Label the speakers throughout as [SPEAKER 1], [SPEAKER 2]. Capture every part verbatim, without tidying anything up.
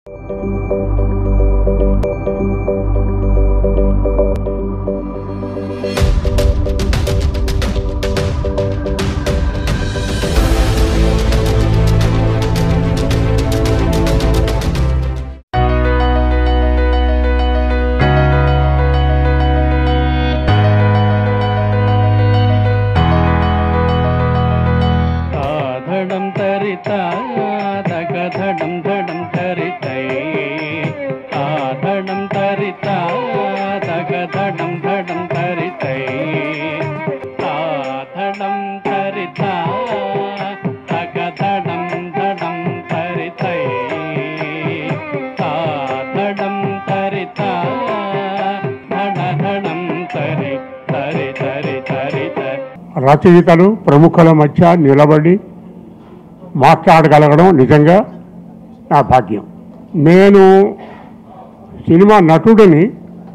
[SPEAKER 1] రచయితలు ప్రముఖుల మధ్య నిలబడి మాట్లాడగలగడం నిజంగా నా భాగ్యం. నేను సినిమా నటుడిని,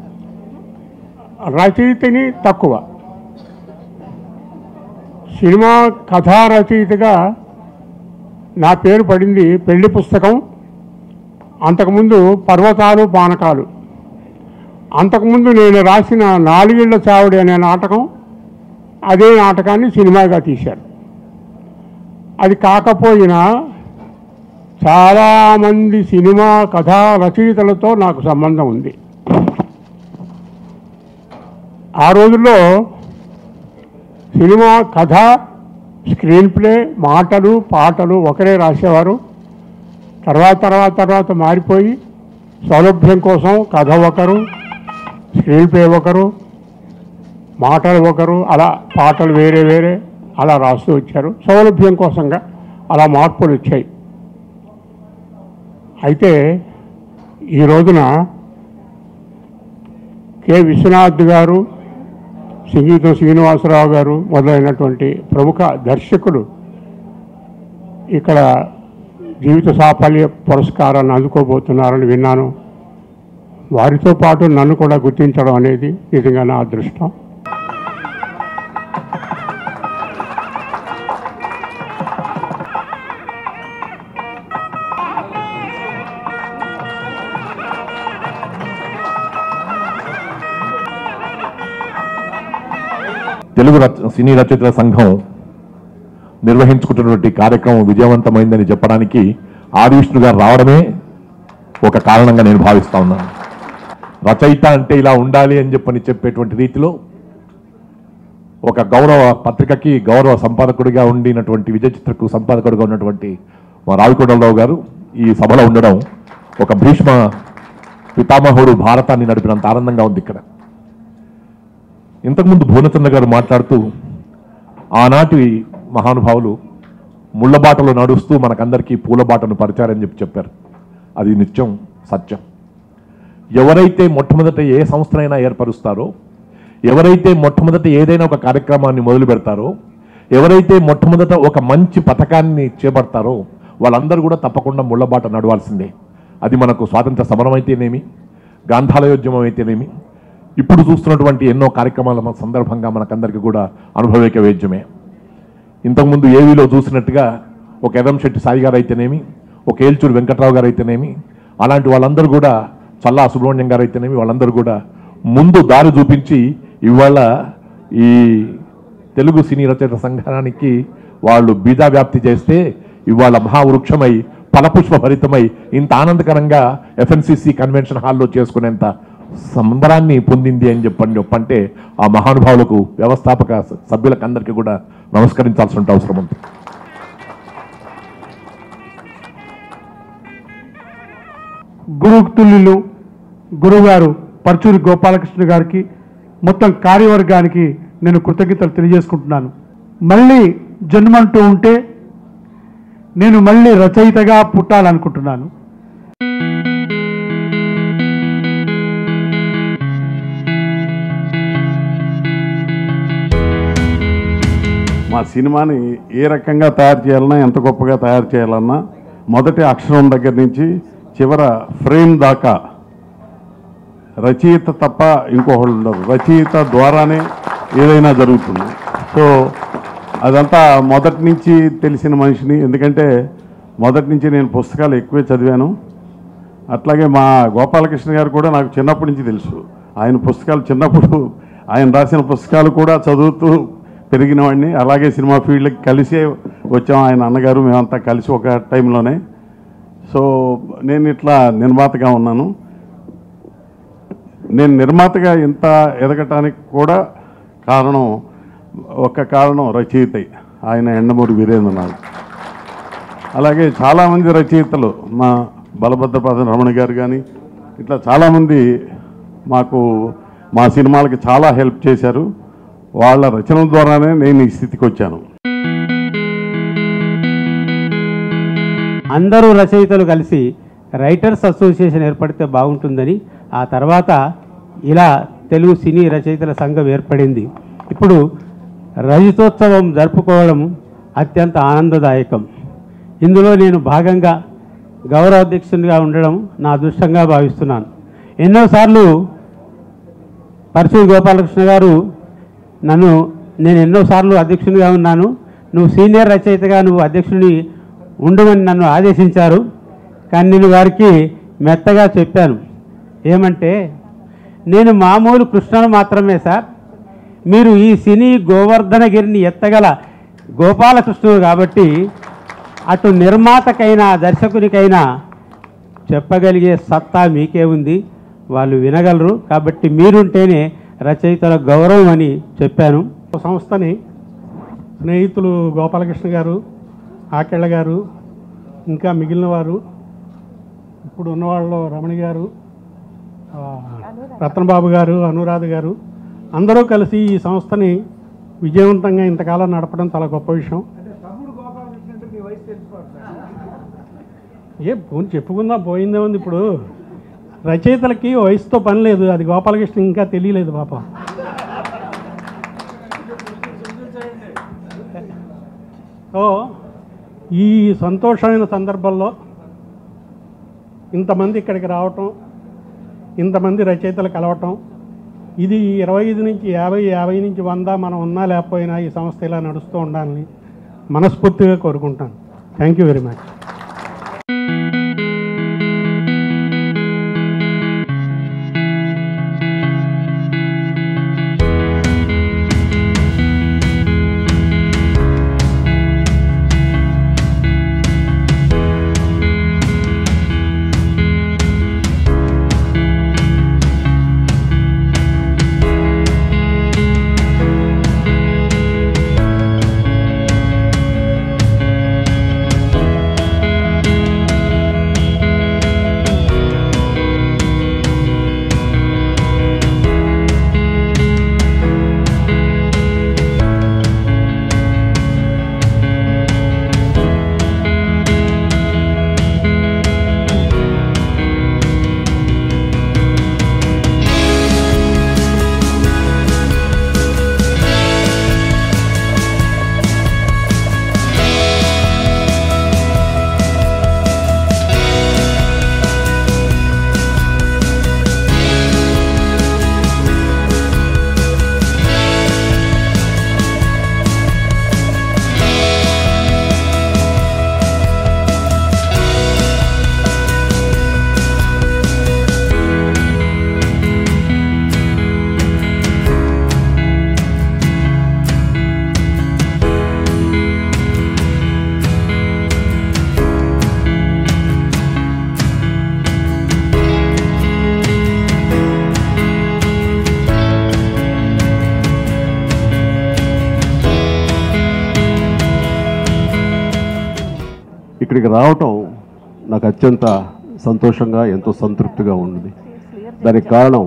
[SPEAKER 1] రచయితని తక్కువ. సినిమా కథా రచయితగా నా పేరు పడింది పెళ్లి పుస్తకం, అంతకుముందు పర్వతాలు పానకాలు. అంతకుముందు నేను రాసిన నాలుగేళ్ల చావుడి అనే నాటకం, అదే నాటకాన్ని సినిమాగా తీశారు. అది కాకపోయినా చాలామంది సినిమా కథా రచయితలతో నాకు సంబంధం ఉంది. ఆ రోజుల్లో సినిమా కథ, స్క్రీన్ ప్లే, మాటలు, పాటలు ఒకరే రాసేవారు. తర్వాత తర్వాత తర్వాత మారిపోయి సౌలభ్యం కోసం కథ ఒకరు, స్క్రీన్ ప్లే ఒకరు, మాటలు ఒకరు, అలా పాటలు వేరే వేరే అలా రాస్తూ వచ్చారు. సౌలభ్యం కోసంగా అలా మార్పులు వచ్చాయి. అయితే ఈ రోజున కె విశ్వనాథ్ గారు, సంగీతం శ్రీనివాసరావు గారు మొదలైనటువంటి ప్రముఖ దర్శకులు ఇక్కడ జీవిత సాఫల్య పురస్కారాన్ని అందుకోబోతున్నారని విన్నాను. వారితో పాటు నన్ను కూడా గుర్తించడం అనేది నిజంగా నా అదృష్టం.
[SPEAKER 2] తెలుగు సినీ రచయితల సంఘం నిర్వహించుకుంటున్నటువంటి కార్యక్రమం విజయవంతమైందని చెప్పడానికి ఆది విష్ణు గారు రావడమే ఒక కారణంగా నేను భావిస్తా ఉన్నాను. రచయిత అంటే ఇలా ఉండాలి అని చెప్పని చెప్పేటువంటి రీతిలో ఒక గౌరవ పత్రికకి గౌరవ సంపాదకుడిగా ఉండినటువంటి విజయ చిత్రకు సంపాదకుడిగా ఉన్నటువంటి మా రావికొండలరావు గారు ఈ సభలో ఉండడం ఒక భీష్మ పితామహుడు భారతాన్ని నడిపినంత ఆనందంగా ఉంది. ఇక్కడ ఇంతకుముందు భువనచంద్ర గారు మాట్లాడుతూ ఆనాటి మహానుభావులు ముళ్ళబాటలో నడుస్తూ మనకందరికీ పూలబాటను పరిచారని చెప్పి చెప్పారు. అది నిత్యం సత్యం. ఎవరైతే మొట్టమొదట ఏ సంస్థనైనా ఏర్పరుస్తారో, ఎవరైతే మొట్టమొదట ఏదైనా ఒక కార్యక్రమాన్ని మొదలు పెడతారో, ఎవరైతే మొట్టమొదట ఒక మంచి పథకాన్ని చేపడతారో వాళ్ళందరూ కూడా తప్పకుండా ముళ్ళబాట నడవాల్సిందే. అది మనకు స్వాతంత్ర సమరం అయితేనేమి, గాంధాలయోద్యమం అయితేనేమి, ఇప్పుడు చూస్తున్నటువంటి ఎన్నో కార్యక్రమాల సందర్భంగా మనకందరికీ కూడా అనుభవిక వేద్యమే. ఇంతకుముందు ఏవీలో చూసినట్టుగా ఒక ఎర్రంశెట్టి సాయి గారు అయితేనేమి, ఒక ఏల్చూరు వెంకట్రావు గారు అయితేనేమి, అలాంటి వాళ్ళందరూ కూడా, చల్లా సుబ్రహ్మణ్యం గారు అయితేనేమి, వాళ్ళందరూ కూడా ముందు దారి చూపించి ఇవాళ ఈ తెలుగు సినీ రచయిత సంఘానికి వాళ్ళు బీజా వ్యాప్తి చేస్తే ఇవాళ మహావృక్షమై ఫలపుష్ప భరితమై ఇంత ఆనందకరంగా ఎఫ్ఎన్సిసి కన్వెన్షన్ హాల్లో చేసుకునేంత సంబరాన్ని పొందింది అని చెప్పని చెప్పంటే ఆ మహానుభావులకు, వ్యవస్థాపక సభ్యులకు అందరికీ కూడా నమస్కరించాల్సిన అవసరం ఉంది.
[SPEAKER 3] గురుతుల్యులు గురుగారు పర్చూరి గోపాలకృష్ణ గారికి, మొత్తం కార్యవర్గానికి నేను కృతజ్ఞతలు తెలియజేసుకుంటున్నాను. మళ్ళీ జన్మంటూ ఉంటే నేను మళ్ళీ రచయితగా పుట్టాలనుకుంటున్నాను.
[SPEAKER 4] మా సినిమాని ఏ రకంగా తయారు చేయాలన్నా, ఎంత గొప్పగా తయారు చేయాలన్నా మొదటి అక్షరం దగ్గర నుంచి చివర ఫ్రేమ్ దాకా రచయిత తప్ప ఇంకొకళ్ళు ఉండరు. రచయిత ద్వారానే ఏదైనా జరుగుతుంది. సో అదంతా మొదటి నుంచి తెలిసిన మనిషిని. ఎందుకంటే మొదటి నుంచి నేను పుస్తకాలు ఎక్కువే చదివాను. అట్లాగే మా గోపాలకృష్ణ గారు కూడా నాకు చిన్నప్పటి నుంచి తెలుసు. ఆయన పుస్తకాలు చిన్నప్పుడు ఆయన రాసిన పుస్తకాలు కూడా చదువుతూ పెరిగిన వాడిని. అలాగే సినిమా ఫీల్డ్కి కలిసే వచ్చాం ఆయన అన్నగారు, మేమంతా కలిసి ఒక టైంలోనే. సో నేను ఇట్లా నిర్మాతగా ఉన్నాను. నేను నిర్మాతగా ఇంత ఎదగటానికి కూడా కారణం, ఒక కారణం రచయిత ఆయన ఎండమూరి వీరేంద్రనాథ్. అలాగే చాలామంది రచయితలు, మా బలభద్రపాద రమణ గారు కానీ ఇట్లా చాలామంది మాకు మా సినిమాలకి చాలా హెల్ప్ చేశారు. వాళ్ళ రచనల ద్వారానే నేను ఈ స్థితికి వచ్చాను.
[SPEAKER 5] అందరూ రచయితలు కలిసి రైటర్స్ అసోసియేషన్ ఏర్పడితే బాగుంటుందని ఆ తర్వాత ఇలా తెలుగు సినీ రచయితల సంఘం ఏర్పడింది. ఇప్పుడు రజతోత్సవం జరుపుకోవడం అత్యంత ఆనందదాయకం. ఇందులో నేను భాగంగా గౌరవ అధ్యక్షునిగా ఉండడం నా అదృష్టంగా భావిస్తున్నాను. ఎన్నోసార్లు పరచూరి గోపాలకృష్ణ గారు నన్ను, నేను ఎన్నోసార్లు అధ్యక్షునిగా ఉన్నాను, నువ్వు సీనియర్ రచయితగా నువ్వు అధ్యక్షుని ఉండమని నన్ను ఆదేశించారు. కానీ నేను వారికి మెత్తగా చెప్పాను, ఏమంటే నేను మామూలు కృష్ణను మాత్రమే సార్, మీరు ఈ సినీ గోవర్ధనగిరిని ఎత్తగల గోపాలకృష్ణుడు కాబట్టి అటు నిర్మాతకైనా దర్శకునికైనా చెప్పగలిగే సత్తా మీకే ఉంది, వాళ్ళు వినగలరు, కాబట్టి మీరుంటేనే రచయితల గౌరవం అని చెప్పాను.
[SPEAKER 3] సంస్థని స్నేహితులు గోపాలకృష్ణ గారు, ఆకెళ్ళ గారు, ఇంకా మిగిలిన వారు, ఇప్పుడు ఉన్నవాళ్ళు రమణి గారు, రత్నబాబు గారు, అనురాధ గారు అందరూ కలిసి ఈ సంస్థని విజయవంతంగా ఇంతకాలం నడపడం చాలా గొప్ప విషయం. ఏ పోనీ చెప్పుకుందాం, పోయిందే ఉంది. ఇప్పుడు రచయితలకి వయసుతో పని లేదు, అది గోపాలకృష్ణ ఇంకా తెలియలేదు పాపం. సో ఈ సంతోషమైన సందర్భంలో ఇంతమంది ఇక్కడికి రావటం, ఇంతమంది రచయితలు కలవటం, ఇది ఇరవై ఐదు నుంచి యాభై యాభై నుంచి వంద మనం ఉన్నా లేకపోయినా ఈ సంస్థ ఇలా నడుస్తూ ఉండాలని మనస్ఫూర్తిగా కోరుకుంటాను. Thank you very much.
[SPEAKER 6] ఇక్కడికి రావటం నాకు అత్యంత సంతోషంగా, ఎంతో సంతృప్తిగా ఉంది. దానికి కారణం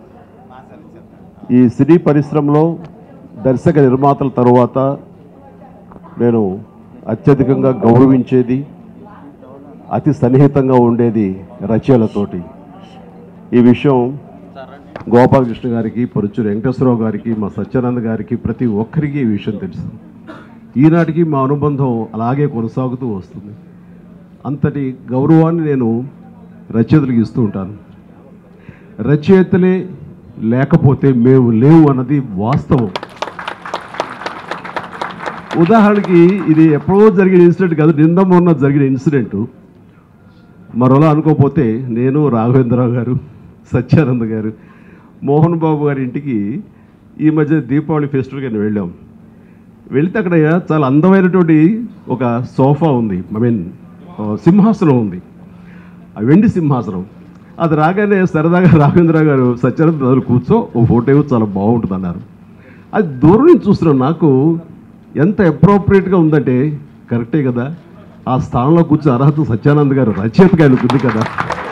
[SPEAKER 6] ఈ సినీ పరిశ్రమలో దర్శక నిర్మాతల తరువాత నేను అత్యధికంగా గౌరవించేది, అతి సన్నిహితంగా ఉండేది రచయితలతోటి. ఈ విషయం గోపాలకృష్ణ గారికి, పరుచూరి వెంకటేశ్వరరావు గారికి, మా సత్యానంద గారికి, ప్రతి ఒక్కరికి ఈ విషయం తెలుసు. ఈనాటికి మా అనుబంధం అలాగే కొనసాగుతూ వస్తుంది. అంతటి గౌరవాన్ని నేను రచయితలకు ఇస్తూ ఉంటాను. రచయితలే లేకపోతే మేము లేవు అన్నది వాస్తవం. ఉదాహరణకి ఇది ఎప్పుడో జరిగిన ఇన్సిడెంట్ కాదు, నిన్న మొన్న జరిగిన ఇన్సిడెంటు. మరోలా అనుకోకపోతే నేను రాఘవేంద్రరావు గారు, సత్యానంద్ గారు, మోహన్ బాబు గారి ఇంటికి ఈ మధ్య దీపావళి ఫెస్టివల్కి నేను వెళ్ళాం. వెళితే అక్కడ చాలా అందమైనటువంటి ఒక సోఫా ఉంది, ఐ మీన్ సింహాసనం ఉంది, ఆ వెండి సింహాసనం. అది రాగానే సరదాగా రాఘవేంద్రరావు గారు సత్యానంద్ గారు కూర్చో ఓ ఫోటో ఇవ్వ, చాలా బాగుంటుంది అన్నారు. అది దూరం నుంచి చూస్తున్నాం, నాకు ఎంత అప్రోప్రియేట్గా ఉందంటే కరెక్టే కదా, ఆ స్థానంలో కూర్చొని అర్హత సత్యానంద్ గారు రచయితగా అనుకుంది కదా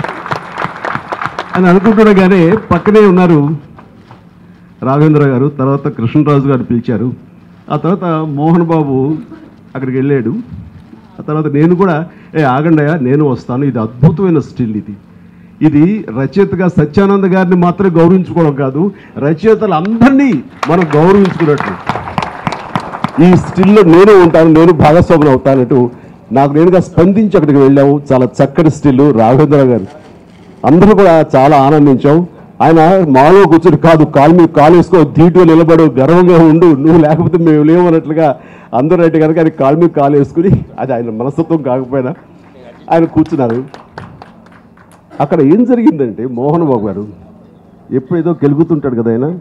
[SPEAKER 6] అని అనుకుంటుండగానే పక్కనే ఉన్నారు రాఘవేంద్ర గారు. తర్వాత కృష్ణరాజు గారు పిలిచారు. ఆ తర్వాత మోహన్ బాబు అక్కడికి వెళ్ళాడు. ఆ తర్వాత నేను కూడా ఏ ఆగండయా నేను వస్తాను, ఇది అద్భుతమైన స్టిల్, ఇది ఇది రచయితగా సత్యానంద గారిని మాత్రమే గౌరవించుకోవడం కాదు, రచయితలు అందరినీ మనం గౌరవించుకున్నట్టు. ఈ స్టిల్లో నేను ఉంటాను, నేను భాగస్వాములు అవుతానంటూ నాకు నేనుగా స్పందించి అక్కడికి వెళ్ళాము. చాలా చక్కటి స్టిల్ రాఘవేంద్ర గారు. అందరూ కూడా చాలా ఆనందించాం. ఆయన మాలో కూర్చొని కాదు, కాలు మీద కాలు వేసుకో, ధీటుగా నిలబడు, గర్వంగా ఉండు, నువ్వు లేకపోతే మేము లేవన్నట్లుగా అందరూ అయితే కనుక ఆయన కాలు మీద కాలు వేసుకుని, అది ఆయన మనస్తత్వం కాకపోయినా ఆయన కూర్చున్నారు. అక్కడ ఏం జరిగిందంటే మోహన్ బాబు గారు ఎప్పుడేదో కెలుగుతుంటాడు కదా ఆయన,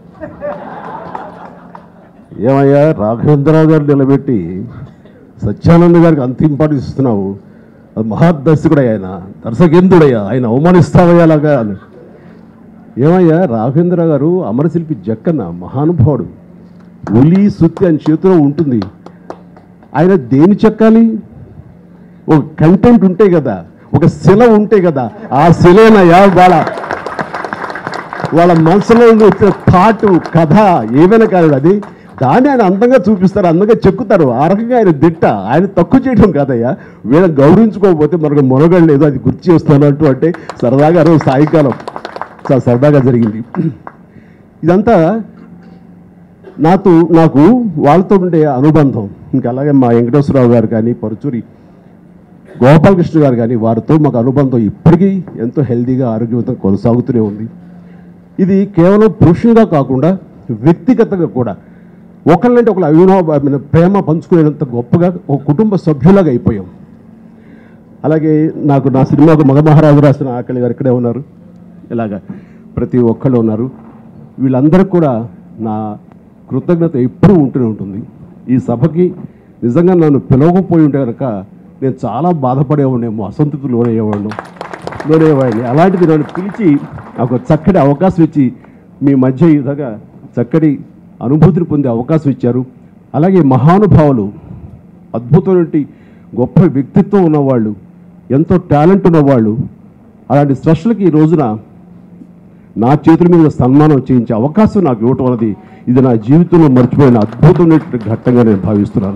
[SPEAKER 6] ఏమయ్యా రాఘవేంద్రరావు గారు నిలబెట్టి సత్యానంద గారికి అంత ఇంపార్టెన్స్ ఇస్తున్నావు, అది మహాదర్శకుడు ఆయన, దర్శకేంద్రుడయ్యా, ఆయన అవమానిస్తావయ్యా అలాగా అని. ఏమయ్యా రాఘవేంద్ర గారు అమరశిల్పి జక్కన్న మహానుభావుడు, ఉలి సుత్తి అని చేతిలో ఉంటుంది, ఆయన దేని చెక్కాలి? ఒక కంటెంట్ ఉంటే కదా, ఒక శిల ఉంటే కదా, ఆ శిలేనయ్యా వాళ్ళ వాళ్ళ మనసులో వచ్చిన థాట్, కథ ఏమైనా కాదు, అది దాన్ని ఆయన అందంగా చూపిస్తారు, అందంగా చెక్కుతారు. ఆ రకంగా ఆయన దిట్ట, ఆయన తక్కువ చేయడం కాదయ్యా, వీళ్ళని గౌరవించుకోకపోతే మనకు మొనగడు లేదు, అది గుర్తు చేస్తాను అంటూ అంటే సరదాగా రోజు సాయంకాలం చాలా సరదాగా జరిగింది. ఇదంతా నాతో నాకు వాళ్ళతో ఉండే అనుబంధం. ఇంకా అలాగే మా వెంకటేశ్వరరావు గారు కానీ, పరుచూరి గోపాలకృష్ణ గారు కానీ, వారితో మాకు అనుబంధం ఇప్పటికీ ఎంతో హెల్దీగా ఆరోగ్యవంతంగా కొనసాగుతూనే ఉంది. ఇది కేవలం పురుషులుగా కాకుండా వ్యక్తిగతంగా కూడా ఒకళ్ళంటే ఒకళ్ళు అవినోభ ప్రేమ పంచుకునేంత గొప్పగా ఒక కుటుంబ సభ్యులాగా అయిపోయాం. అలాగే నాకు నా సినిమాకు మగ మహారాజు రాసిన ఆకలి గారు ఇక్కడే ఉన్నారు, ఇలాగా ప్రతి ఒక్కళ్ళు ఉన్నారు. వీళ్ళందరికీ కూడా నా కృతజ్ఞత ఎప్పుడూ ఉంటూనే ఉంటుంది. ఈ సభకి నిజంగా నన్ను పిలవకపోయి ఉంటే కనుక నేను చాలా బాధపడేవాడినేమో, అసంతృప్తి లోనయ్యేవాడిను లోనయ్యేవాడిని. అలాంటిది నన్ను పిలిచి నాకు చక్కటి అవకాశం ఇచ్చి మీ మధ్య ఈ విధంగా చక్కటి అనుభూతిని పొందే అవకాశం ఇచ్చారు. అలాగే మహానుభావులు, అద్భుతమైన గొప్ప వ్యక్తిత్వం ఉన్నవాళ్ళు, ఎంతో టాలెంట్ ఉన్నవాళ్ళు, అలాంటి స్పెషల్కి ఈ రోజున నా చేతుల మీద సన్మానం చేయించే అవకాశం నాకు ఇవ్వటం అనేది ఇది నా జీవితంలో మర్చిపోయిన అద్భుతమైన ఘట్టంగా నేను భావిస్తున్నాను.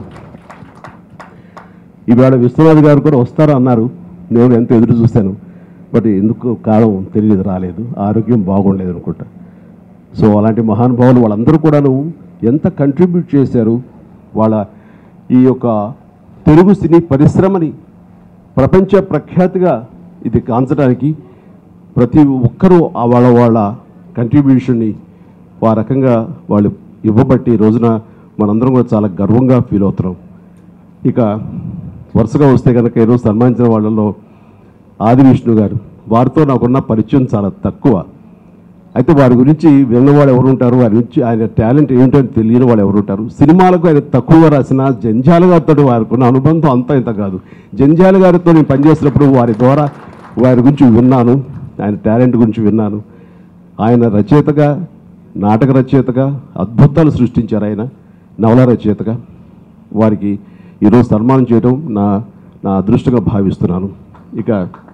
[SPEAKER 6] ఈవేళ విశ్వనాథ్ గారు కూడా వస్తారా అన్నారు, నేను ఎంతో ఎదురు చూశాను, బట్ ఎందుకు కాలం తెలియదు, రాలేదు, ఆరోగ్యం బాగుండలేదు అనుకుంటా. సో అలాంటి మహానుభావులు వాళ్ళందరూ కూడాను ఎంత కంట్రిబ్యూట్ చేశారు, వాళ్ళ ఈ యొక్క తెలుగు సినీ పరిశ్రమని ప్రపంచ ప్రఖ్యాతిగా ఇది కాంచడానికి ప్రతి ఒక్కరూ వాళ్ళ వాళ్ళ కంట్రిబ్యూషన్ని ఆ రకంగా వాళ్ళు ఇవ్వబట్టి ఈ రోజున మనందరం కూడా చాలా గర్వంగా ఫీల్ అవుతున్నాం. ఇక వరుసగా వస్తే కనుక ఈరోజు సన్మానించిన వాళ్ళలో ఆది విష్ణు గారు, వారితో నాకున్న పరిచయం చాలా తక్కువ. అయితే వారి గురించి విన్నవాడు ఎవరు ఉంటారు, వారి గురించి ఆయన టాలెంట్ ఏమిటో తెలియని వాళ్ళు ఎవరు ఉంటారు. సినిమాలకు ఆయన తక్కువ రాసిన జంజాల గారితో వారికి ఉన్న అనుబంధం అంతా ఇంత కాదు. జంజాల గారితో నేను పనిచేసినప్పుడు వారి ద్వారా వారి గురించి విన్నాను, ఆయన టాలెంట్ గురించి విన్నాను. ఆయన రచయితగా, నాటక రచయితగా అద్భుతాలు సృష్టించారు. ఆయన నవల రచయితగా వారికి ఈరోజు సన్మానం చేయడం నా నా అదృష్టంగా భావిస్తున్నాను. ఇక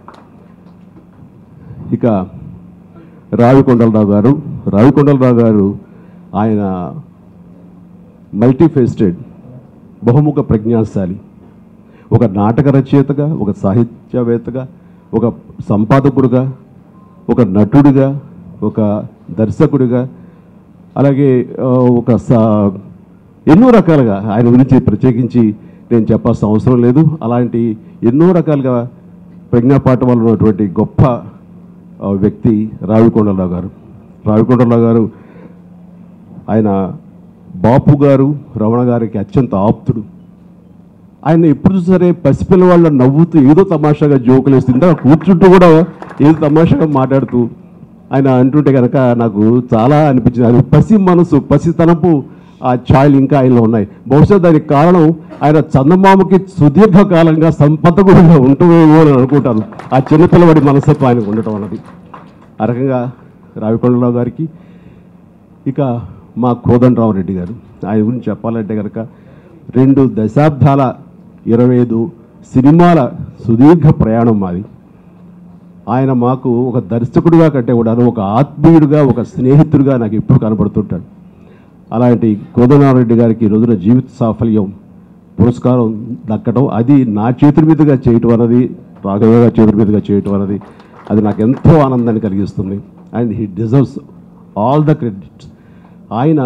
[SPEAKER 6] ఇక రావికొండలరావు గారు రావికొండలరావు గారు ఆయన మల్టీఫేస్టెడ్, బహుముఖ ప్రజ్ఞాశాలి, ఒక నాటక రచయితగా, ఒక సాహిత్యవేత్తగా, ఒక సంపాదకుడుగా, ఒక నటుడిగా, ఒక దర్శకుడిగా, అలాగే ఒక ఎన్నో రకాలుగా ఆయన గురించి ప్రత్యేకించి నేను చెప్పాల్సిన అవసరం లేదు. అలాంటి ఎన్నో రకాలుగా ప్రజ్ఞాపాఠం వల్ల ఉన్నటువంటి గొప్ప వ్యక్తి రావికొండలరావు గారు. రావికొండలరావు గారు ఆయన బాపు గారు, రమణ గారికి అత్యంత ఆప్తుడు. ఆయన ఎప్పుడు సరే పసిపిల్లవాళ్ళ నవ్వుతూ ఏదో తమాషాగా జోకులు వేస్తుంటే కూర్చుంటూ కూడా ఏదో తమాషాగా మాట్లాడుతూ ఆయన అంటుంటే కనుక నాకు చాలా అనిపించింది. అది పసి మనసు, పసితనపు ఆ ఛాయలు ఇంకా ఆయనలో ఉన్నాయి. బహుశా దానికి కారణం ఆయన చందమామకి సుదీర్ఘకాలంగా సంపదకుడిగా ఉంటుందేమో అని అనుకుంటాను. ఆ చిన్నపిల్లవాడి మనస్తత్వం ఆయనకు ఉండటం అన్నది. ఆ రకంగా రావికొండరావు గారికి, ఇక మా కోదండరావు రెడ్డి గారు, ఆయన గురించి చెప్పాలంటే కనుక రెండు దశాబ్దాల ఇరవై ఐదు సినిమాల సుదీర్ఘ ప్రయాణం మాది. ఆయన మాకు ఒక దర్శకుడిగా కంటే కూడా ఒక ఆత్మీయుడిగా, ఒక స్నేహితుడిగా నాకు ఎప్పుడు కనబడుతుంటాడు. అలాంటి కోదండరామరెడ్డి గారికి ఈ రోజున జీవిత సాఫల్యం పురస్కారం దక్కడం, అది నా చేతుల మీదుగా చేయటం అన్నది, రాఘవ గారి చేతుల మీదుగా చేయటం అన్నది అది నాకు ఎంతో ఆనందాన్ని కలిగిస్తుంది. And he deserves all the credits. ఆయన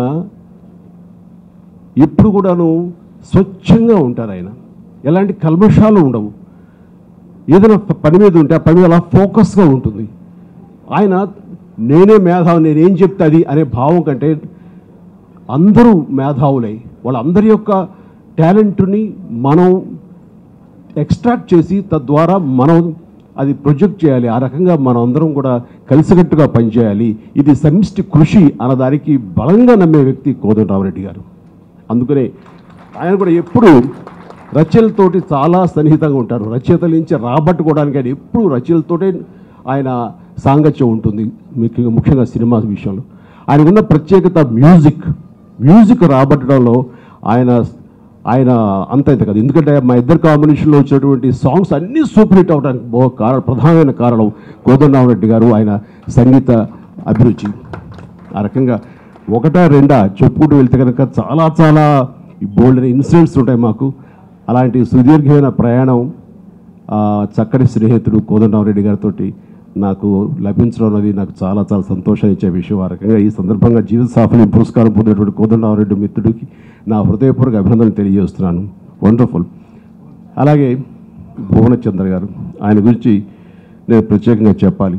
[SPEAKER 6] ఎప్పుడు కూడాను స్వచ్ఛంగా ఉంటారు. ఆయన ఎలాంటి కల్మషాలు ఉండవు. ఏదైనా పని మీద ఉంటే ఆ పని మీద అలా ఫోకస్గా ఉంటుంది. ఆయన నేనే మేధావి, నేనేం చెప్తే అది అనే భావం కంటే అందరూ మేధావులై వాళ్ళందరి యొక్క టాలెంట్ని మనం ఎక్స్ట్రాక్ట్ చేసి తద్వారా మనం అది ప్రొజెక్ట్ చేయాలి. ఆ రకంగా మనం అందరం కూడా కలిసికట్టుగా పనిచేయాలి. ఇది సమిష్టి కృషి అన్నదానికి బలంగా నమ్మే వ్యక్తి కోదండరామరెడ్డి గారు. అందుకనే ఆయన కూడా ఎప్పుడు రచనలతోటి చాలా సన్నిహితంగా ఉంటారు. రచయితల నుంచి రాబట్టుకోవడానికి ఆయన ఎప్పుడు రచనలతోటే ఆయన సాంగత్యం ఉంటుంది. ముఖ్యంగా ముఖ్యంగా సినిమా విషయంలో ఆయనకున్న ప్రత్యేకత మ్యూజిక్ మ్యూజిక్ రాబట్టడంలో ఆయన ఆయన అంత ఇంత కాదు. ఎందుకంటే మా ఇద్దరు కాంబినేషన్లో వచ్చినటువంటి సాంగ్స్ అన్నీ సూపర్ హిట్ అవడానికి బహు కారణం, ప్రధానమైన కారణం కోదండరామరెడ్డి గారు, ఆయన సంగీత అభిరుచి. ఆ రకంగా ఒకటా రెండా చెప్పుకుంటూ వెళ్తే కనుక చాలా చాలా బోల్డ్ ఇన్సిడెంట్స్ ఉంటాయి మాకు. అలాంటి సుదీర్ఘమైన ప్రయాణం చక్కటి స్నేహితుడు కోదండరామరెడ్డి గారితో నాకు లభించడం అనేది నాకు చాలా చాలా సంతోషం ఇచ్చే విషయం. ఆ రకంగా ఈ సందర్భంగా జీవిత సాఫల్యం పురస్కారం పొందినటువంటి కోదండరామరెడ్డి మిత్రుడికి నా హృదయపూర్వక అభినందనలు తెలియజేస్తున్నాను. వండర్ఫుల్. అలాగే భువనచంద్ర గారు, ఆయన గురించి నేను ప్రత్యేకంగా చెప్పాలి.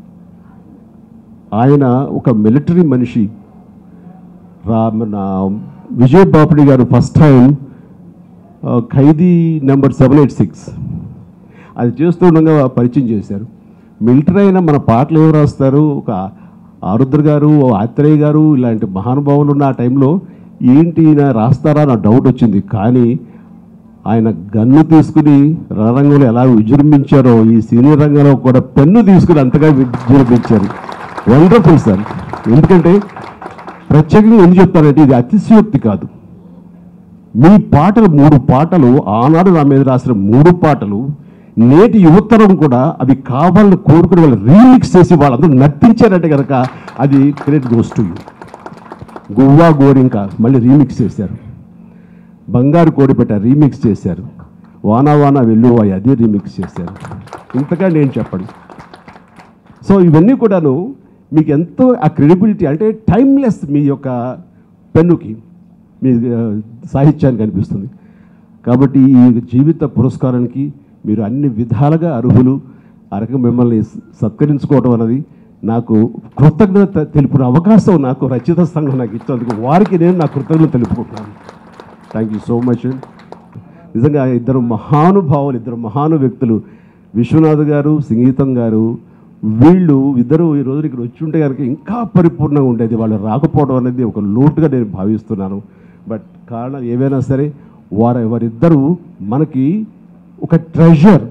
[SPEAKER 6] ఆయన ఒక మిలిటరీ మనిషి. రా మన విజయ్ బాపుడి గారు first time Khaidi number seven eight six అది చేస్తూ ఉండగా పరిచయం చేశారు. మిలిటరీ అయినా మన పాటలు ఎవరు రాస్తారు? ఒక ఆరుద్ర గారు, ఆత్రేయ గారు ఇలాంటి మహానుభావులు ఉన్న ఆ టైంలో ఏంటి ఈయన రాస్తారా నా డౌట్ వచ్చింది. కానీ ఆయన గన్ను తీసుకుని రణరంగంలో ఎలా విజృంభించారో ఈ సినీ రంగంలో కూడా పెన్ను తీసుకుని అంతగా విజృంభించారు. Wonderful sir. ఎందుకంటే ప్రత్యేకంగా ఎందుకు చెప్తానంటే ఇది అతిశయోక్తి కాదు. మీ పాటలు మూడు పాటలు ఆనాడు నా మీద రాసిన మూడు పాటలు నేటి యువతరం కూడా అవి కావాలని కోరుకుని వాళ్ళు రీమిక్స్ చేసి వాళ్ళందరూ నర్తించారంటే కనుక అది credit goes to you. Guvva Gorinka మళ్ళీ రీమిక్స్ చేశారు. బంగారు కోడిపెట్ట రీమిక్స్ చేశారు. వానా వానా వెల్లువాయి అదే రీమిక్స్ చేశారు. ఇంతగా నేను చెప్పండి. సో ఇవన్నీ కూడాను మీకు ఎంతో ఆ క్రెడిబిలిటీ అంటే టైమ్లెస్ మీ యొక్క పెన్నుకి, మీ సాహిత్యానికి అనిపిస్తుంది. కాబట్టి ఈ జీవిత పురస్కారానికి మీరు అన్ని విధాలుగా అర్హులు. ఆ రకంగా మిమ్మల్ని సత్కరించుకోవడం అన్నది నాకు కృతజ్ఞత తెలుపుకునే అవకాశం నాకు రచయిత సంఘం నాకు ఇచ్చినందుకు వారికి నేను నా కృతజ్ఞత తెలుపుకుంటున్నాను. Thank you so much. నిజంగా ఇద్దరు మహానుభావులు, ఇద్దరు మహాను వ్యక్తులు, విశ్వనాథ్ గారు, సంగీతం గారు, వీళ్ళు ఇద్దరు ఈ రోజు ఇక్కడ వచ్చి ఉంటే కనుక ఇంకా పరిపూర్ణంగా ఉండేది. వాళ్ళు రాకపోవడం అనేది ఒక లోటుగా నేను భావిస్తున్నాను. బట్ కారణాలు ఏవైనా సరే వారు వారిద్దరూ మనకి ఒక ట్రెజర్.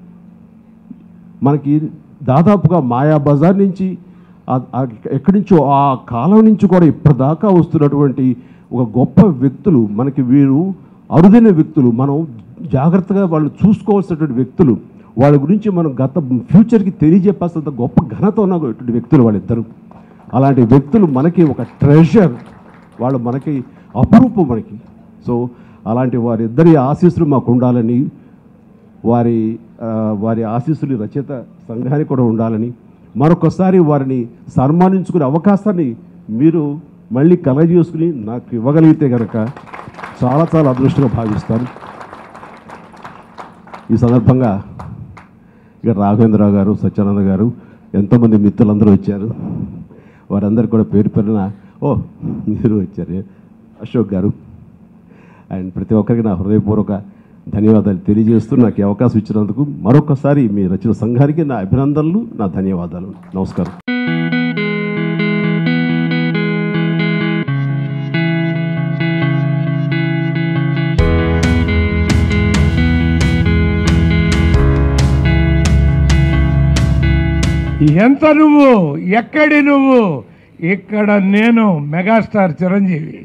[SPEAKER 6] మనకి దాదాపుగా మాయా బజార్ నుంచి ఎక్కడి నుంచో ఆ కాలం నుంచి కూడా ఇప్పటిదాకా వస్తున్నటువంటి ఒక గొప్ప వ్యక్తులు మనకి. వీరు అరుదైన వ్యక్తులు, మనం జాగ్రత్తగా వాళ్ళు చూసుకోవాల్సినటువంటి వ్యక్తులు. వాళ్ళ గురించి మనం గత ఫ్యూచర్కి తెలియజెప్పాల్సినంత గొప్ప ఘనత ఉన్నటువంటి వ్యక్తులు వాళ్ళిద్దరు. అలాంటి వ్యక్తులు మనకి ఒక ట్రెజర్, వాళ్ళు మనకి అపురూపం మనకి. సో అలాంటి వారిద్దరి ఆశీస్సులు మాకు ఉండాలని, వారి వారి ఆశీస్సులు రచయిత సంఘానికి కూడా ఉండాలని, మరొకసారి వారిని సన్మానించుకునే అవకాశాన్ని మీరు మళ్ళీ కలగజేసుకుని నాకు ఇవ్వగలిగితే కనుక చాలా చాలా అదృష్టంగా భావిస్తాను. ఈ సందర్భంగా ఇక రాఘవేంద్రరావు గారు, సత్యానంద గారు, ఎంతోమంది మిత్రులందరూ వచ్చారు. వారందరూ కూడా పేరు పేరున ఓ మీరు వచ్చారు, అశోక్ గారు, అండ్ ప్రతి ఒక్కరికి నా హృదయపూర్వక ధన్యవాదాలు తెలియజేస్తూ నాకు ఈ అవకాశం ఇచ్చినందుకు మరొకసారి మీ రచన సంఘానికి నా అభినందనలు, నా ధన్యవాదాలు. నమస్కారం.
[SPEAKER 7] ఎంత నువ్వు, ఎక్కడి నువ్వు? ఇక్కడ నేను, మెగాస్టార్ చిరంజీవి.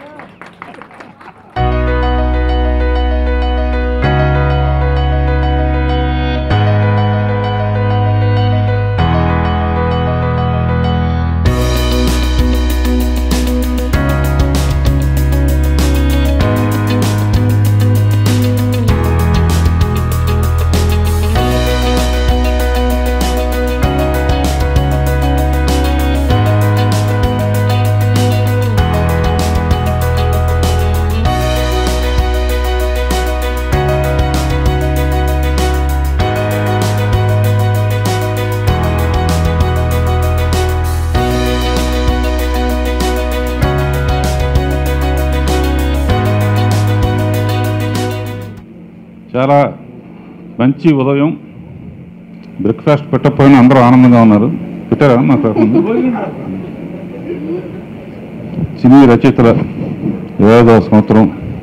[SPEAKER 8] చాలా మంచి ఉదయం. బ్రేక్ఫాస్ట్ పెట్టకపోయినా అందరూ ఆనందంగా ఉన్నారు. పెట్టారా నాకు? సినీ రచయితల ఇరవై సంవత్సరం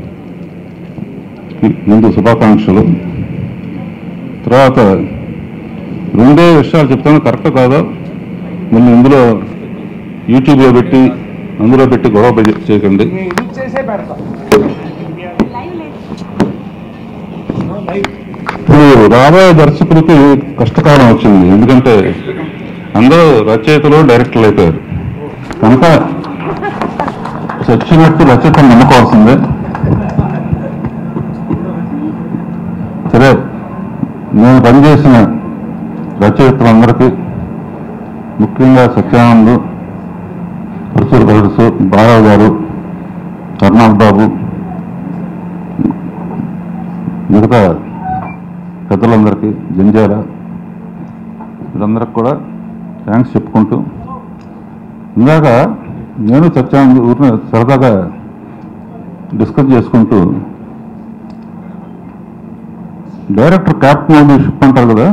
[SPEAKER 8] ముందు శుభాకాంక్షలు. తర్వాత రెండే విషయాలు చెప్తాను, కరెక్ట్ కాదా మళ్ళీ ఇందులో యూట్యూబ్లో పెట్టి అందులో పెట్టి గొడవ చేయకండి. ఇప్పుడు రాబోయే దర్శకుడికి కష్టకాలం వచ్చింది. ఎందుకంటే అందరూ రచయితలు, డైరెక్టర్లు అయిపోయారు కనుక చచ్చినట్టు రచయితను నమ్ముకోవాల్సిందే. సరే, నేను పనిచేసిన రచయితలందరికీ, ముఖ్యంగా సత్యానంద్, ప్రొఫెసర్ బ్రదర్స్, బాబు గారు, కర్నాల్ బాబు, మిగతా పెద్దలందరికీ, జంజాల, వీళ్ళందరికీ కూడా థ్యాంక్స్ చెప్పుకుంటూ, ఇందాక నేను సత్యానంద్ ఊరిని సరదాగా డిస్కస్ చేసుకుంటూ, డైరెక్టర్ క్యాప్టెన్ షిప్ అంటారు కదా,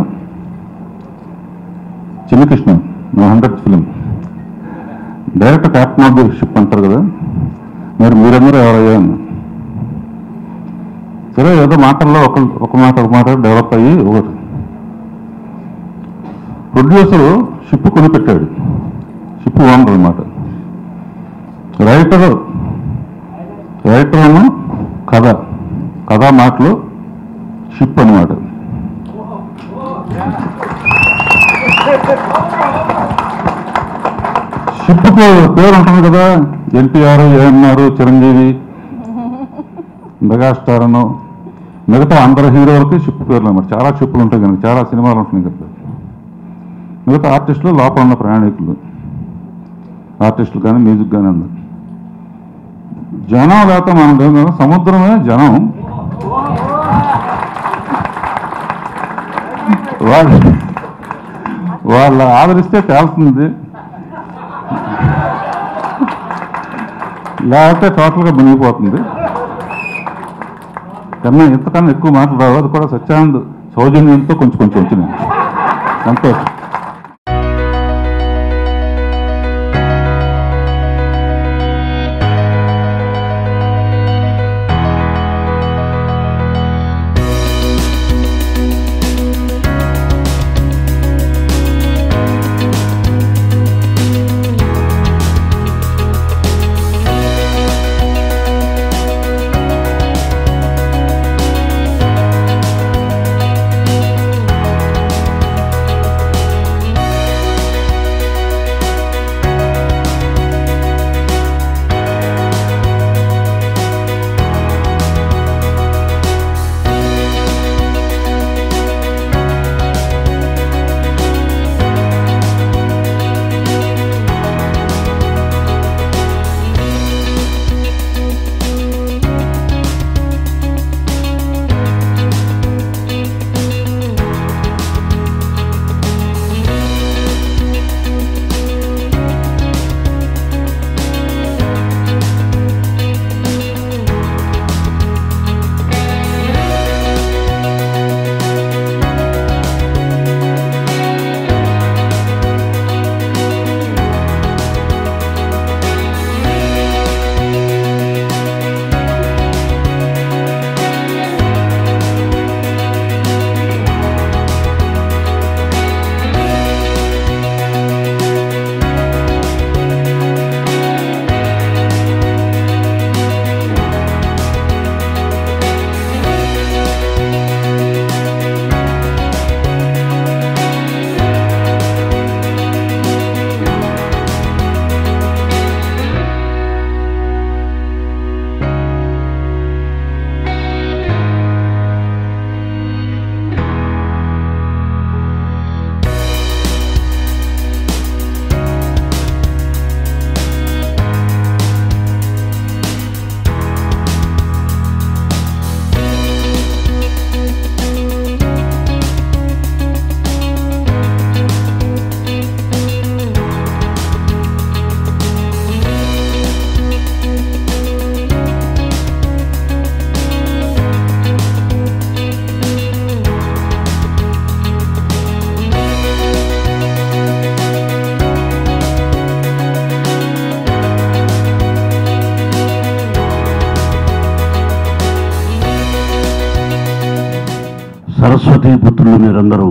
[SPEAKER 8] చిన్నకృష్ణ నా hundred film director captain of the ship అంటారు కదా, మరి మీరందరూ ఎవరయ్యా? సరే, ఏదో మాటల్లో ఒక ఒక మాట ఒక మాట డెవలప్ అయ్యి ఒకటి ప్రొడ్యూసరు షిప్ కొనిపెట్టాడు, షిప్ ఓనర్ అనమాట. రైటర్ రైటర్ను కథ కథా మాటలు షిప్ అనమాట. షిప్కు పేరు ఉంటుంది కదా, ఎన్టీఆర్, ఏఎన్ఆర్, చిరంజీవి, మెగాస్టార్ అను మిగతా అందరు హీరోలకి షిప్ పేర్లు అన్నమాట. చాలా షిప్పులు ఉంటాయి కనుక, చాలా సినిమాలు ఉంటున్నాయి కదా. మిగతా ఆర్టిస్టులు లోపల ఉన్న ప్రయాణికులు, ఆర్టిస్టులు కానీ మ్యూజిక్ కానీ అందరు జనం. లేకపోతే మనం సముద్రమే జనం. వాళ్ళు వాళ్ళు ఆదరిస్తే తేలుతుంది, లేకపోతే టోటల్గా మునిగిపోతుంది. కన్నా ఇంతకన్నా ఎక్కువ మాటలు రావు. అది కూడా సత్యానంద్ సౌజన్యంతో కొంచెం కొంచెం వచ్చినాయి. సంతోషం.
[SPEAKER 9] సరస్వతి పుత్రులు మీరందరూ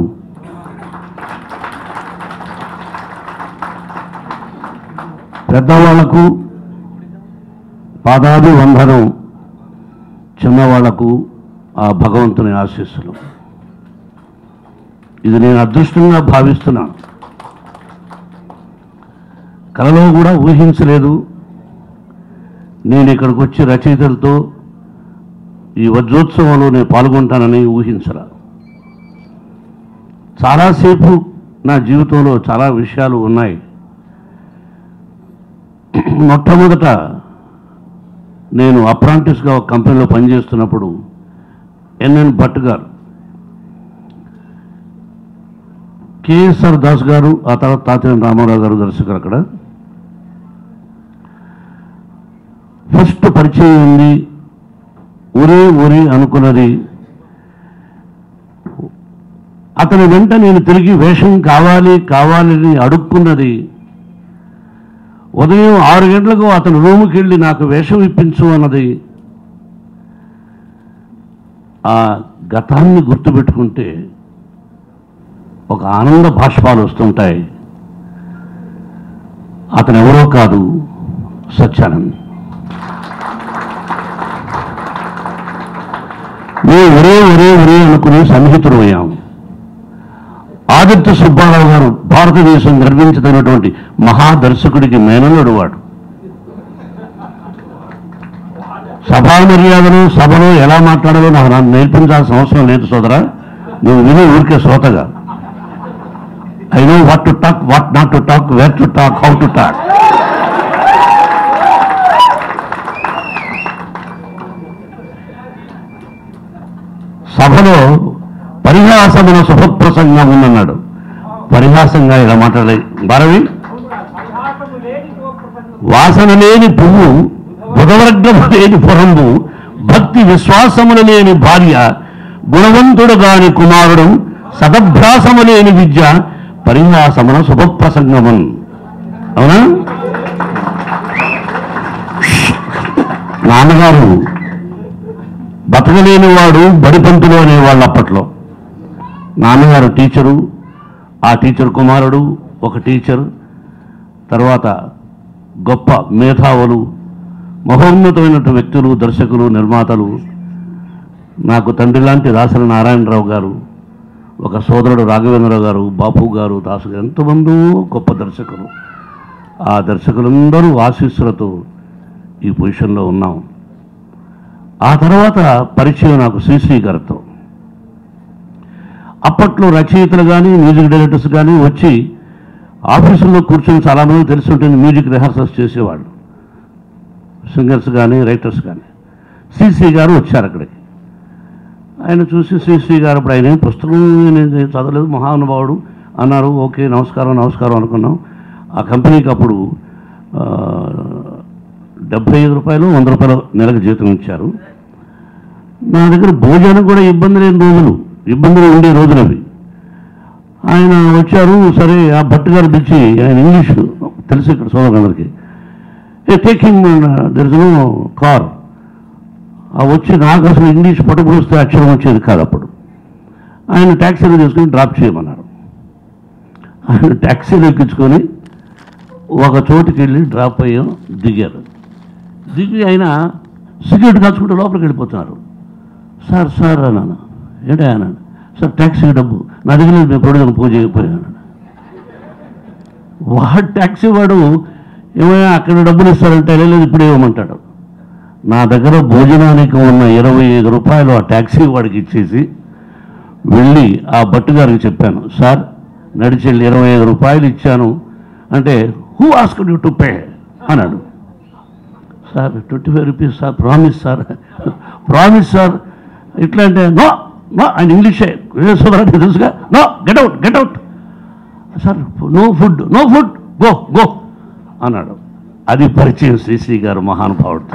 [SPEAKER 9] పెద్దవాళ్లకు పాదాభి వందనం, చిన్నవాళ్లకు ఆ భగవంతుని ఆశీస్సులు. ఇది నేను అదృష్టంగా భావిస్తున్నాను. కలలో కూడా ఊహించలేదు నేను ఇక్కడికి వచ్చి రచయితలతో ఈ వజ్రోత్సవంలో నేను పాల్గొంటానని ఊహించరా. చాలాసేపు నా జీవితంలో చాలా విషయాలు ఉన్నాయి. మొట్టమొదట నేను అప్రాంటిస్గా ఒక కంపెనీలో పనిచేస్తున్నప్పుడు ఎన్ఎన్ భట్ గారు, కేఎస్ఆర్ దాస్ గారు, ఆ తర్వాత తాతేన రామారావు గారు దర్శకులు అక్కడ ఫస్ట్ పరిచయం ఉంది. ఒరే ఒరే అనుకున్నది. అతని వెంట నేను తిరిగి వేషం కావాలి కావాలని అడుక్కున్నది. ఉదయం ఆరు గంటలకు అతని రూముకి వెళ్ళి నాకు వేషం ఇప్పించు అన్నది. ఆ గతాన్ని గుర్తుపెట్టుకుంటే ఒక ఆనంద బాష్పాలు వస్తుంటాయి. అతను ఎవరో కాదు, సత్యానంద్. మేము ఒరే ఒరే ఒరే అనుకుని సన్నిహితులు అయ్యాము. ఆదిత్య సుబ్బారావు గారు భారతదేశం గర్వించదగినటువంటి మహాదర్శకుడికి మేనల్లుడు వాడు. సభా మర్యాదలు సభలో ఎలా మాట్లాడాలో నాకు నాకు నేర్పించాల్సిన అవసరం లేదు సోదరా. నువ్వు విని ఊరికే శ్రోతగా. I know what to talk, what not to talk, where to talk, how to talk. సభలో పరిహాసమైన శుభప్రసంగం ఉందన్నాడు. పరిహాసంగా ఇలా మాట్లాడే భారవి, వాసన లేని పువ్వు, బుధవర్గము లేని పురంబు, భక్తి విశ్వాసములు లేని భార్య, గుణవంతుడు గాని కుమారుడు, సదభ్యాసము లేని విద్య, పరిహాసమున శుభప్రసంగమన్. అవునా? నాన్నగారు బతకలేని వాడు బడిపంతులు అనేవాళ్ళు అప్పట్లో. నాన్నగారు టీచరు, ఆ టీచర్ కుమారుడు ఒక టీచర్, తర్వాత గొప్ప మేధావులు, మహోన్నతమైనటువంటి వ్యక్తులు, దర్శకులు, నిర్మాతలు. నాకు తండ్రి లాంటి దాసరి నారాయణరావు గారు, ఒక సోదరుడు రాఘవేంద్రరావు గారు, బాపు గారు, దాసు గారు, ఎంతమందో గొప్ప దర్శకులు. ఆ దర్శకులందరూ ఆశీస్సులతో ఈ పొజిషన్లో ఉన్నాం. ఆ తర్వాత పరిచయం నాకు శ్రీశ్రీ గారితో. అప్పట్లో రచయితలు కానీ మ్యూజిక్ డైరెక్టర్స్ కానీ వచ్చి ఆఫీసుల్లో కూర్చొని చాలామంది తెలిసి ఉంటుంది, మ్యూజిక్ రిహార్సల్స్ చేసేవాళ్ళు, సింగర్స్ కానీ రైటర్స్ కానీ. శ్రీశ్రీ గారు వచ్చారు అక్కడికి. ఆయన చూసి శ్రీశ్రీ గారు అప్పుడు ఆయన పుస్తకం నేను చదవలేదు, మహానుభావుడు అన్నారు. ఓకే నమస్కారం నమస్కారం అనుకున్నాం. ఆ కంపెనీకి అప్పుడు డెబ్బై ఐదు రూపాయలు వంద రూపాయలు నెలకు జీతం ఇచ్చారు. నా దగ్గర భోజనం కూడా ఇబ్బంది లేని రోజులు, ఇబ్బందులు ఉండే రోజులు అవి. ఆయన వచ్చారు. సరే ఆ భట్ గారు పిలిచి, ఆయన ఇంగ్లీష్ తెలుసు ఇక్కడ సోదరులందరికీ, a taking there is no car. ఆ వచ్చి నాకు అసలు ఇంగ్లీష్ పట్టుకుని అక్షరం వచ్చేది కాదు అప్పుడు. ఆయన ట్యాక్సీలో తీసుకుని డ్రాప్ చేయమన్నారు. ఆయన ట్యాక్సీలో ఎక్కించుకొని ఒక చోటుకి వెళ్ళి డ్రాప్ అయ్యాం, దిగారు. దిగి ఆయన సిగరెట్ కాల్చుకుంటూ లోపలికి వెళ్ళిపోతున్నారు. సార్ సార్ అన్నాను. ఏంటో అన్నాడు. సార్ ట్యాక్సీ డబ్బు నా దగ్గర మేము ప్రొడ్యూసర్ పూజ చేయకపోయాను. వాడు ట్యాక్సీ వాడు ఏమైనా అక్కడ డబ్బులు ఇస్తారంటే లేదు ఇప్పుడు ఇవ్వమంటాడు. నా దగ్గర భోజనానికి ఉన్న ఇరవై ఐదు రూపాయలు ఆ ట్యాక్సీ వాడికి ఇచ్చేసి వెళ్ళి ఆ భట్టు గారికి చెప్పాను, సార్ నడిచి వెళ్ళి ఇరవై ఐదు రూపాయలు ఇచ్చాను అంటే, who asked you to pay అన్నాడు. Sir twenty five rupees sir, promise sir, promise sir. ఇట్లా అంటే నో నో ఆయన ఇంగ్లీషే సోదరుడు తెలుసుగా, no get out get out sir, no food no food go go అన్నాడు. అది పరిచయం శ్రీశ్రీ గారు మహానుభావుడితో.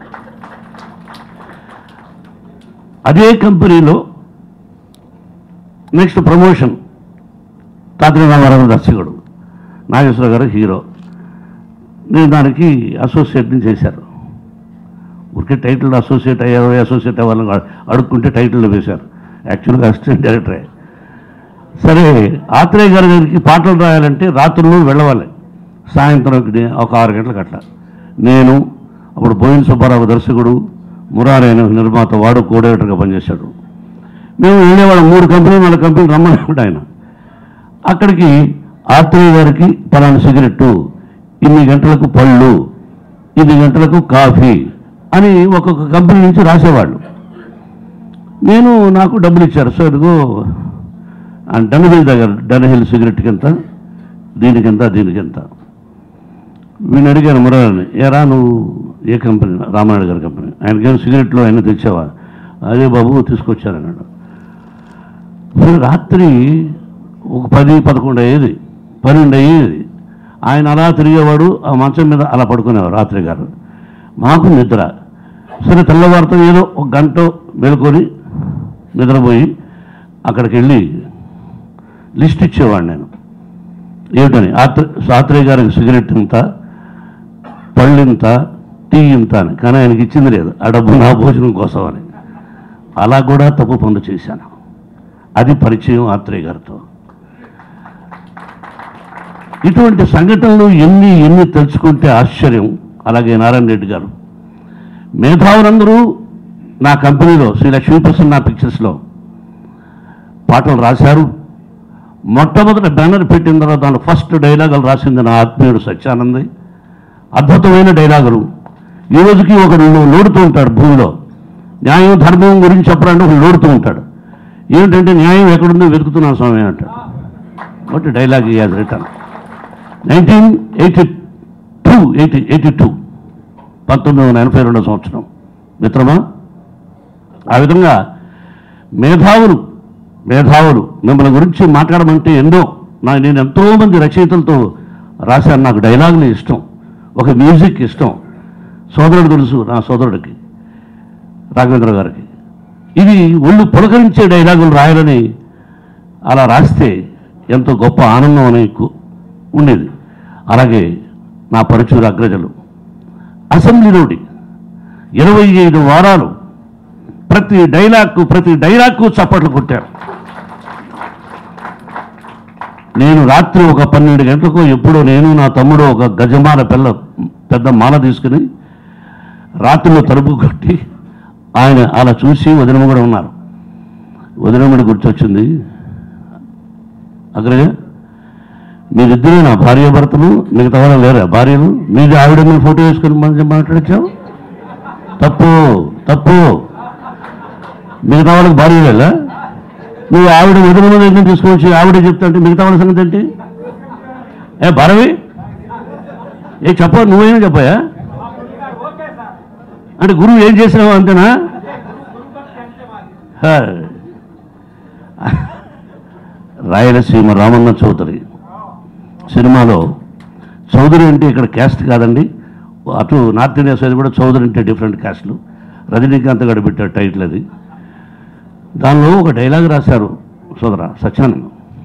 [SPEAKER 9] అదే కంపెనీలో నెక్స్ట్ ప్రమోషన్, తాత్రి రామారావు దర్శకుడు, నాగేశ్వర గారు హీరో. నేను దానికి అసోసియేట్ని చేశారు. ఊరికే టైటిల్ అసోసియేట్ అయ్యారు, అసోసియేట్ అవ్వాలని అడుక్కుంటే టైటిల్ వేశారు. యాక్చువల్గా అసిస్టెంట్ డైరెక్టరే. సరే ఆత్రేయ గారి గారికి పాటలు రాయాలంటే రాత్రులు వెళ్ళవాలి, సాయంత్రం ఒక ఆరు గంటలకు అట్లా. నేను అప్పుడు బోయిన సుబ్బారావు దర్శకుడు, మురారి అనే నిర్మాత, వాడు కోఆర్డినేటర్గా పనిచేశాడు. మేము వెళ్ళేవాళ్ళం, మూడు కంపెనీలు నాలుగు కంపెనీలు రమ్మని ఆయన. అక్కడికి ఆత్రేయ గారికి పలానా సిగరెట్టు, ఇన్ని గంటలకు పళ్ళు, ఇన్ని గంటలకు కాఫీ అని ఒక్కొక్క కంపెనీ నుంచి రాసేవాళ్ళు. నేను నాకు డబ్బులు ఇచ్చారు. సో ఇదిగో డన్హిల్ దగ్గర, డన్హిల్ సిగరెట్కి ఎంత, దీనికింత దీనికింత. వీడిని అడిగాను మురారిని, ఏరా నువ్వు ఏ కంపెనీ? రామానాయుడు గారి కంపెనీ. ఆయనకేం సిగరెట్లు ఆయన తెచ్చావా? అదే బాబు తీసుకొచ్చారన్నాడు. సరే రాత్రి ఒక పది పదకొండు అయ్యేది, పన్నెండు అయ్యేది. ఆయన అలా తిరిగేవాడు, ఆ మంచం మీద అలా పడుకునేవారు రాత్రి గారు. మాకు నిద్ర. సరే తెల్లవారితో ఏదో ఒక గంట మేలుకొని నిద్రపోయి అక్కడికి వెళ్ళి లిస్ట్ ఇచ్చేవాడు నేను, ఏమిటని. ఆత్రే ఆత్రేయ గారికి సిగరెట్ ఇంత, పళ్ళు ఇంత, టీ ఇంత అని. కానీ ఆయనకి ఇచ్చింది లేదు, ఆ డబ్బు నా భోజనం కోసం అని. అలా కూడా తప్పు పనులు చేశాను. అది పరిచయం ఆత్రేయ గారితో. ఇటువంటి సంఘటనలు ఎన్ని ఎన్ని తెలుసుకుంటే ఆశ్చర్యం. అలాగే నారాయణ రెడ్డి గారు, మేధావులందరూ నా కంపెనీలో శ్రీ లక్ష్మీప్రసన్న పిక్చర్స్లో పాటలు రాశారు. మొట్టమొదటి బ్యానర్ పెట్టిన తర్వాత దాని ఫస్ట్ డైలాగులు రాసింది నా ఆత్మీయుడు సత్యానంద్. అద్భుతమైన డైలాగులు. ఈ రోజుకి ఒకడు లోడుతూ ఉంటాడు భూమిలో, న్యాయం ధర్మం గురించి చెప్పడానికి ఒకడు లోడుతూ ఉంటాడు. ఏమిటంటే న్యాయం ఎక్కడుందో వెతుకుతున్నాను స్వామి అంటాడు. ఒకటి dialogue as return nineteen eighty two eighty eighty two పంతొమ్మిది వందల ఎనభై రెండో సంవత్సరం. మిత్రమా, ఆ విధంగా మేధావులు మేధావులు మిమ్మల్ని గురించి మాట్లాడమంటే ఎన్నో నా నేను ఎంతోమంది రచయితలతో రాశాను. నాకు డైలాగులు ఇష్టం, ఒక మ్యూజిక్ ఇష్టం. సోదరుడు తెలుసు నా సోదరుడికి, రాఘవేంద్ర గారికి. ఇది ఒళ్ళు పులకరించే డైలాగులు రాయాలని అలా రాస్తే ఎంతో గొప్ప ఆనందం అని ఉండేది. అలాగే నా పరిచయ అగ్రజలు అసెంబ్లీలోని ఇరవై ఐదు వారాలు ప్రతి డైలాగ్కు ప్రతి డైలాగ్కు చప్పట్లు కొట్టారు. నేను రాత్రి ఒక పన్నెండు గంటలకు ఎప్పుడో నేను నా తమ్ముడు ఒక గజమాల పిల్ల పెద్ద మాల తీసుకుని రాత్రిలో తలుపు కొట్టి ఆయన అలా చూసి వదినమ్మ కూడా ఉన్నారు. వదినమ్మడి గుర్తొచ్చింది, అగ్రజ మీరిద్దరూ నా భార్యాభర్తలు, మిగతా వాళ్ళు లేరా భార్యలు? మీది ఆవిడ మీద ఫోటో వేసుకొని మంచి మాట్లాడించావు, తప్పు తప్పు. మిగతా వాళ్ళకి భార్య లేదా? నువ్వు ఆవిడ వదిన దగ్గర తీసుకొచ్చి ఆవిడ చెప్తా అంటే మిగతా వాళ్ళ సంగతి ఏంటి? ఏ భారవి ఏ చెప్ప, నువ్వేనా చెప్పాయా అంటే గురువు ఏం చేసినావు అంతేనా? రాయలసీమ రామన్న చౌదరి సినిమాలో, చౌదరి అంటే ఇక్కడ క్యాస్ట్ కాదండి, అటు నార్త్ ఇండియా సైడ్ కూడా చౌదరి అంటే డిఫరెంట్ క్యాస్ట్లు. రజనీకాంత్ గడి పెట్టారు టైటిల్ అది. దానిలో ఒక డైలాగ్ రాశారు సోదర సత్యానంద్.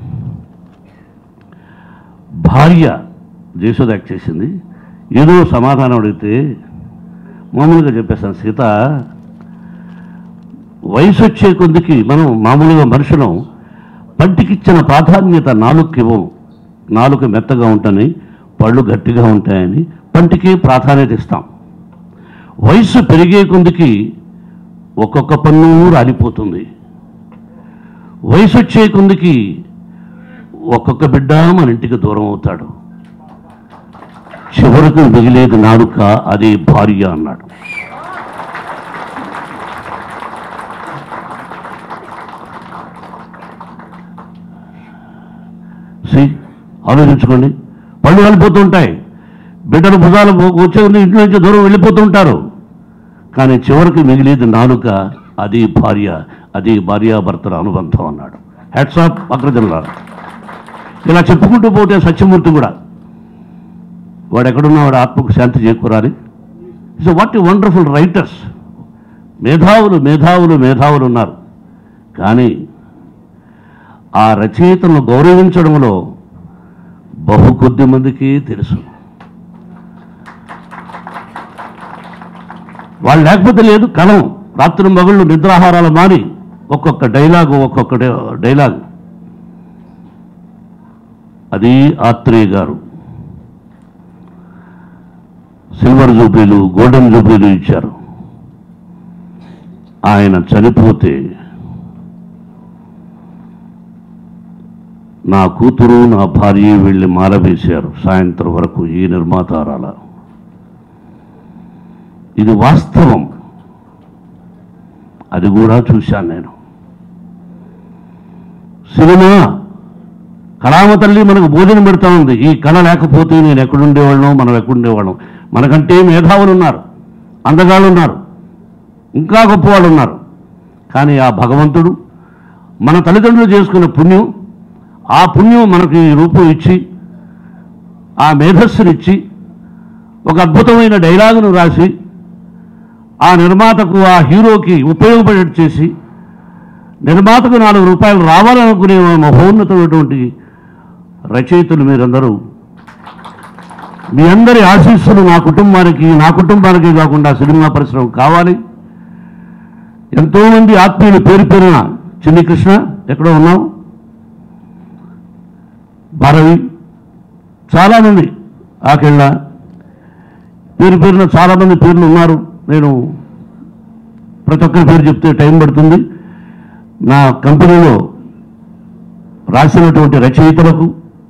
[SPEAKER 9] భార్య జయసుధ యాక్ట్ చేసింది. ఏదో సమాధానం అడిగితే మామూలుగా చెప్పేస్తాను, సీత వయసు వచ్చే కొద్దికి మనం మామూలుగా మనుషులం పంటికిచ్చిన ప్రాధాన్యత నాలుగుకి ఇవ్వం. నాలుక మెత్తగా ఉంటాయని, పళ్ళు గట్టిగా ఉంటాయని పంటికి ప్రాధాన్యత ఇస్తాం. వయసు పెరిగే కొద్దికి ఒక్కొక్క పన్ను రాలిపోతుంది. వయసు వచ్చే కొద్దికి ఒక్కొక్క బిడ్డ మన ఇంటికి దూరం అవుతాడు. చివరకు మిగిలేది నాలుక, అది భార్య అన్నాడు. సి ఆలోచించుకోండి. పళ్ళు వెళ్ళిపోతుంటాయి, బిడ్డలు భుజాలు వచ్చే ఇంట్లో నుంచి దూరం వెళ్ళిపోతుంటారు. కానీ చివరికి మిగిలేది నాలుక, అది భార్య, అది భార్యాభర్తల అనుబంధం అన్నాడు. హ్యాట్స్ ఆఫ్ అగ్రజనులారా. ఇలా చెప్పుకుంటూ పోతే సత్యమూర్తి కూడా, వాడు ఎక్కడున్నా వాడు ఆత్మకు శాంతి చేకూరాలి. It's what wonderful writers. మేధావులు మేధావులు మేధావులు ఉన్నారు. కానీ ఆ రచయితలను గౌరవించడంలో బహు కొద్ది మందికి తెలుసు. వాళ్ళు లేకపోతే లేదు కలం. రాత్రి మగళ్ళు నిద్రాహారాలు మాని ఒక్కొక్క డైలాగు ఒక్కొక్క డైలాగ్. అది ఆత్రేయ గారు సిల్వర్ జూబ్లీలు, గోల్డెన్ జూబ్లీలు ఇచ్చారు. ఆయన చనిపోతే నా కూతురు, నా భార్య వెళ్ళి మాలవేశారు సాయంత్రం వరకు ఈ నిర్మాతారాల. ఇది వాస్తవం, అది కూడా చూశాను నేను. సినిమా కళామ తల్లి మనకు భోజనం పెడతా ఉంది. ఈ కళ లేకపోతే నేను ఎక్కడుండేవాళ్ళం, మనం ఎక్కడుండేవాళ్ళం. మనకంటే మేధావులు ఉన్నారు, అందగాళ్ళు ఉన్నారు, ఇంకా గొప్పవాళ్ళు ఉన్నారు. కానీ ఆ భగవంతుడు మన తల్లిదండ్రులు చేసుకున్న పుణ్యం, ఆ పుణ్యం మనకి రూపం ఇచ్చి, ఆ మేధస్సునిచ్చి, ఒక అద్భుతమైన డైలాగును రాసి, ఆ నిర్మాతకు, ఆ హీరోకి ఉపయోగపడేట్టు చేసి, నిర్మాతకు నాలుగు రూపాయలు రావాలనుకునే మహోన్నతమైనటువంటి రచయితలు మీరందరూ. మీ అందరి ఆశీస్సులు నా కుటుంబానికి, నా కుటుంబానికి కాకుండా సినిమా పరిశ్రమ కావాలి. ఎంతోమంది ఆత్మీయులు పేరు పేరున, చిన్ని కృష్ణ ఎక్కడో ఉన్నాం, భారవి, చాలామంది, ఆకెళ్ళ, పేరు పేరున చాలామంది పేర్లు ఉన్నారు. నేను ప్రతి ఒక్కరి పేరు చెప్తే టైం పడుతుంది. నా కంపెనీలో రాసినటువంటి రచయితలకు,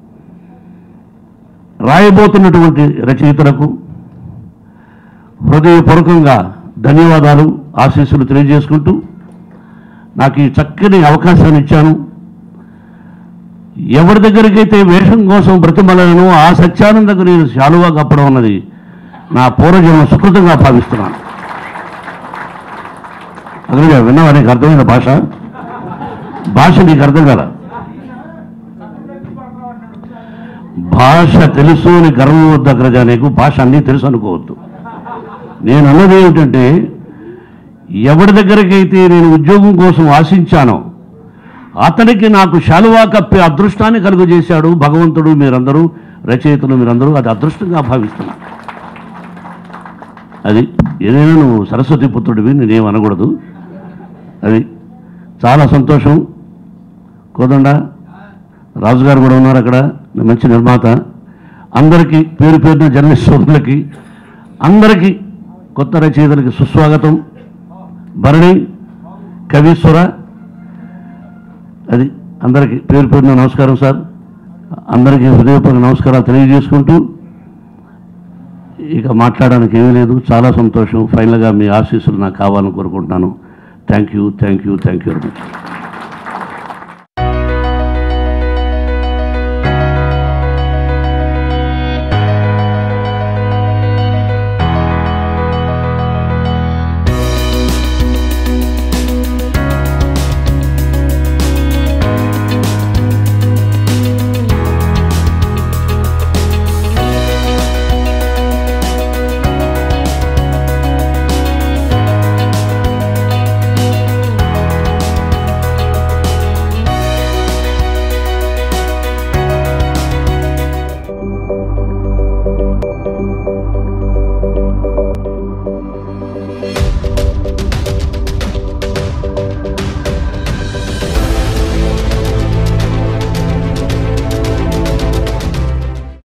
[SPEAKER 9] రాయబోతున్నటువంటి రచయితలకు హృదయపూర్వకంగా ధన్యవాదాలు, ఆశీస్సులు తెలియజేసుకుంటూ నాకు ఈ చక్కని అవకాశాన్ని ఇచ్చాను. ఎవరి దగ్గరికైతే వేషం కోసం బ్రతిమలను ఆ సత్యానందకు నేను శాలువా కప్పడం అన్నది నా పూర్వజన్మ సుకృతంగా భావిస్తున్నాను. అదే విన్నావా? నీకు అర్థమైన భాష భాష నీకు అర్థం కదా? భాష తెలుసు అని గర్వం వద్దు అగ్రజ, నీకు భాష అన్నీ తెలుసు అనుకోవద్దు. నేను అన్నది ఏమిటంటే, ఎవరి దగ్గరికైతే నేను ఉద్యోగం కోసం ఆశించానో అతనికి నాకు శాలువా కప్పే అదృష్టాన్ని కలుగజేశాడు భగవంతుడు. మీరందరూ రచయితలు, మీరందరూ అది అదృష్టంగా భావిస్తున్నారు. అది ఏదైనా నువ్వు సరస్వతి పుత్రుడివి, నేనేం అనకూడదు. అది చాలా సంతోషం. కోదండ రాజుగారు కూడా ఉన్నారు అక్కడ, మంచి నిర్మాత. అందరికీ పేరు పేరున జర్నలిస్ట్ సోదరులకి, అందరికీ కొత్త రచయితలకి సుస్వాగతం. భరణి, కవీశ్వర, అది అందరికీ పేరు పేరున నమస్కారం సార్. అందరికీ హృదయపూర్వక నమస్కారాలు తెలియజేసుకుంటూ ఇక మాట్లాడడానికి ఏమీ లేదు. చాలా సంతోషం. ఫైనల్గా మీ ఆశీస్సులు నాకు కావాలని కోరుకుంటున్నాను. Thank you, thank you, thank you very much.